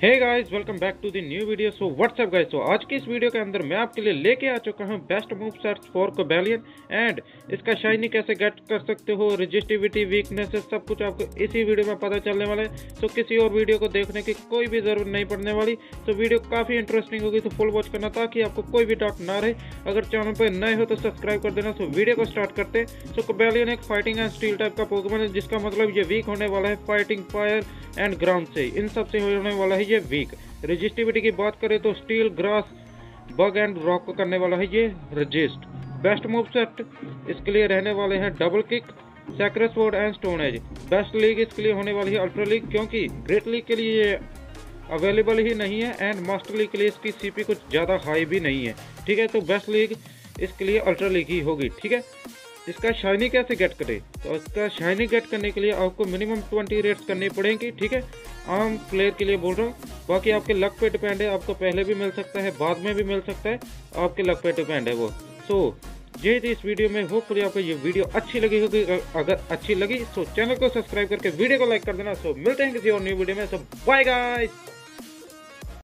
Hey guys, welcome back to the new video. So what's up guys, तो आज की इस वीडियो के अंदर मैं आपके लिए लेके आ चुका हूं best move sets for Cobalion and इसका शाइनी कैसे गेट कर सकते हो, रजिस्टिविटी, वीकनेसेस, सब कुछ आपको इसी वीडियो में पता चलने वाला है। तो किसी और वीडियो को देखने की कोई भी जरूरत नहीं पड़ने वाली। तो वीडियो काफ़ी इंटरेस्टिंग होगी, तो फुल वॉच करना ताकि आपको कोई भी डाउट ना रहे। अगर चैनल पर नए हो तो सब्सक्राइब कर देना। तो वीडियो को स्टार्ट करते हैं। तो कोबैलियन एक फाइटिंग एंड स्टील टाइप का पोकेमॉन है, जिसका मतलब ये वीक होने वाला है फाइटिंग, फायर एंड ग्राउंड से। इन सब से होने वाला है ये वीक। रजिस्टिविटी की बात करें तो steel, grass, bug and rock को करने वाला है ये रजिस्ट। बेस्ट मूव सेट इसके लिए रहने वाले हैं double kick, sacred sword and stone edge. Best league इसके लिए होने वाली है अल्ट्रा लीग, क्योंकि ग्रेट लीग के लिए ये अवेलेबल ही नहीं है एंड मास्टर लीग के लिए इसकी सीपी कुछ ज़्यादा हाई भी नहीं है। ठीक है, तो बेस्ट लीग इसके लिए अल्ट्रा लीग ही होगी। ठीक है, इसका शाइनी कैसे गेट करें? तो इसका शाइनी गेट करने के लिए आपको मिनिमम 20 रेट्स करनी पड़ेंगी। ठीक है, आम प्लेयर के लिए बोल रहा हूँ, बाकी आपके लक पे डिपेंड है। आपको पहले भी मिल सकता है, बाद में भी मिल सकता है, आपके लक पे डिपेंड है वो। सो ये थी इस वीडियो में। होपफुली आपको ये वीडियो अच्छी लगी होगी। अगर अच्छी लगी तो चैनल को सब्सक्राइब करके वीडियो को लाइक कर देना। सो मिलते हैं किसी और न्यू वीडियो में। So bye guys.